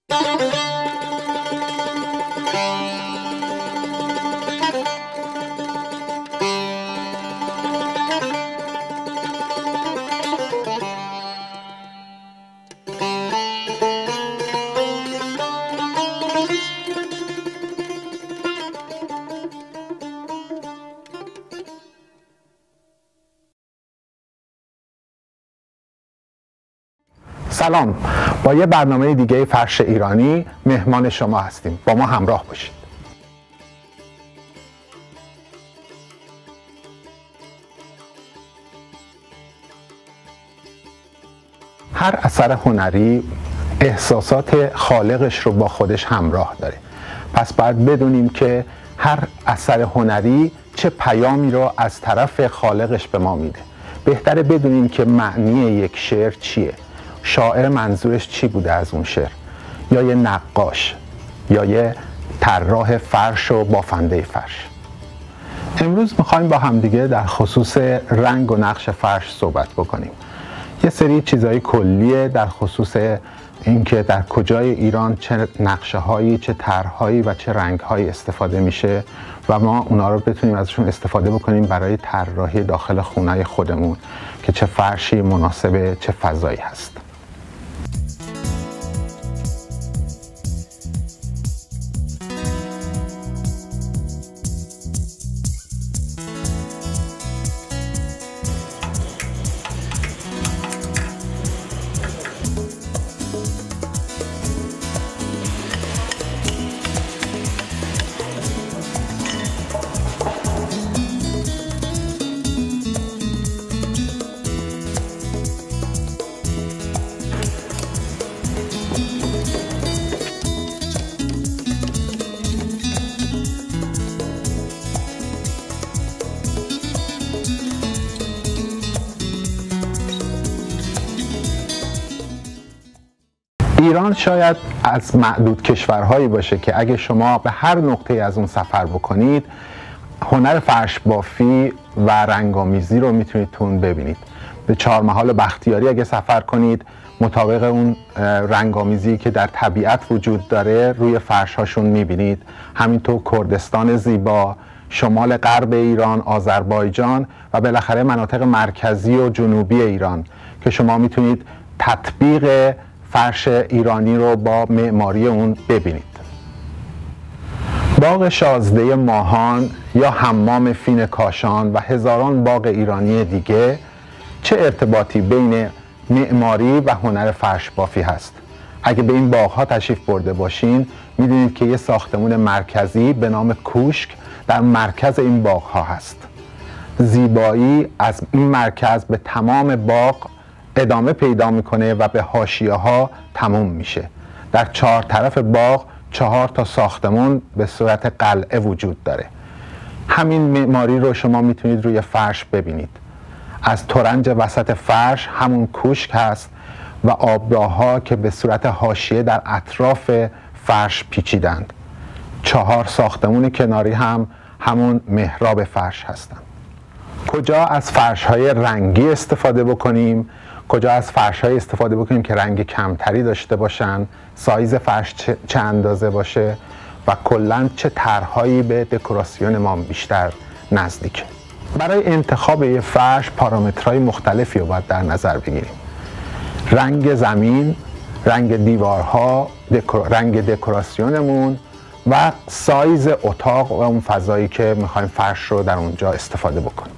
سلام، با یه برنامه دیگه فرش ایرانی مهمان شما هستیم. با ما همراه باشید. هر اثر هنری احساسات خالقش رو با خودش همراه داره. پس باید بدونیم که هر اثر هنری چه پیامی رو از طرف خالقش به ما میده. بهتره بدونیم که معنی یک شعر چیه، شاعر منظورش چی بوده از اون شعر، یا یه نقاش یا یه طراح فرش و بافنده فرش. امروز میخوایم با همدیگه در خصوص رنگ و نقش فرش صحبت بکنیم. یه سری چیزای کلیه در خصوص اینکه در کجای ایران چه نقشه هایی، چه طرحهایی و چه رنگ هایی استفاده میشه و ما اونا رو بتونیم ازشون استفاده بکنیم برای طراحی داخل خونه خودمون که چه فرشی مناسب چه فضایی هست. ایران شاید از معدود کشورهایی باشه که اگه شما به هر نقطه از اون سفر بکنید هنر فرش بافی و رنگامیزی رو میتونید تون ببینید. به چهارمحال بختیاری اگه سفر کنید مطابق اون رنگامیزی که در طبیعت وجود داره روی فرش هاشون میبینید. همینطور کردستان زیبا، شمال غرب ایران، آذربایجان و بالاخره مناطق مرکزی و جنوبی ایران که شما میتونید تطبیق فرش ایرانی رو با معماری اون ببینید. باغ شازده ماهان یا حمام فین کاشان و هزاران باغ ایرانی دیگه چه ارتباطی بین معماری و هنر فرش بافی هست؟ اگه به این باغ ها تشریف برده باشین میدونید که یه ساختمون مرکزی به نام کوشک در مرکز این باغ ها هست. زیبایی از این مرکز به تمام باغ ادامه پیدا میکنه و به حاشیه ها تموم میشه. در چهار طرف باغ 4 تا ساختمون به صورت قلعه وجود داره. همین معماری رو شما میتونید روی فرش ببینید. از ترنج وسط فرش همون کوشک هست و آبراها که به صورت حاشیه در اطراف فرش پیچیدند. 4 ساختمون کناری هم همون محراب فرش هستند. کجا از فرش های رنگی استفاده بکنیم، کجا از فرش های استفاده بکنیم که رنگ کمتری داشته باشن، سایز فرش چه اندازه باشه و کلاً چه طرحهایی به دکوراسیون ما بیشتر نزدیکه. برای انتخاب یه فرش پارامترهای مختلفی رو باید در نظر بگیریم. رنگ زمین، رنگ دیوارها، رنگ دکوراسیونمون و سایز اتاق و اون فضایی که میخوایم فرش رو در اونجا استفاده بکنیم.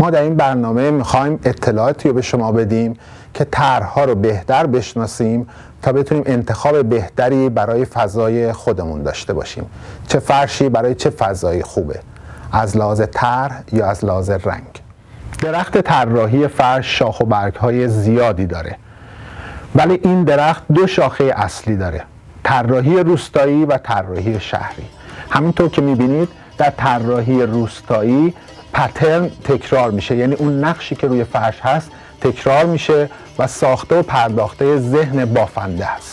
ما در این برنامه میخوایم اطلاعاتی رو به شما بدیم که طرح‌ها رو بهتر بشناسیم تا بتونیم انتخاب بهتری برای فضای خودمون داشته باشیم. چه فرشی برای چه فضایی خوبه، از لحاظ طرح یا از لحاظ رنگ. درخت طراحی فرش شاخ و برگ‌های زیادی داره، ولی این درخت دو شاخه اصلی داره: طراحی روستایی و طراحی شهری. همینطور که می‌بینید در طراحی روستایی پترن تکرار میشه، یعنی اون نقشی که روی فرش هست تکرار میشه و ساخته و پرداخته ذهن بافنده است.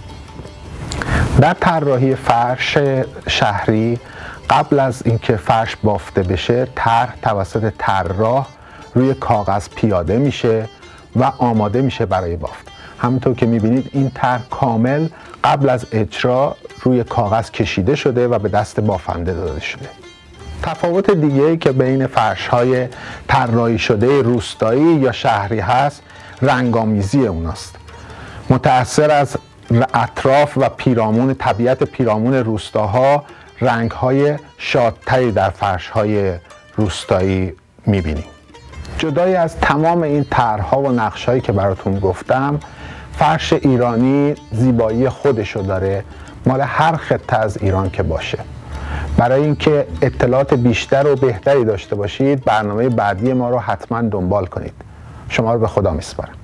در طراحی فرش شهری قبل از اینکه فرش بافته بشه، طرح توسط طراح روی کاغذ پیاده میشه و آماده میشه برای بافت. همونطور که میبینید این طرح کامل قبل از اجرا روی کاغذ کشیده شده و به دست بافنده داده شده. تفاوت دیگه‌ای که بین فرش‌های طراحی شده روستایی یا شهری هست، رنگامیزی اوناست. متأثر از اطراف و پیرامون، طبیعت پیرامون روستاها، رنگ‌های شادتری در فرش‌های روستایی می‌بینیم. جدای از تمام این طرح‌ها و نقش‌هایی که براتون گفتم، فرش ایرانی زیبایی خودشو داره، مال هر خطه از ایران که باشه. برای اینکه اطلاعات بیشتر و بهتری داشته باشید، برنامه بعدی ما رو حتما دنبال کنید. شما رو به خدا میسپارم.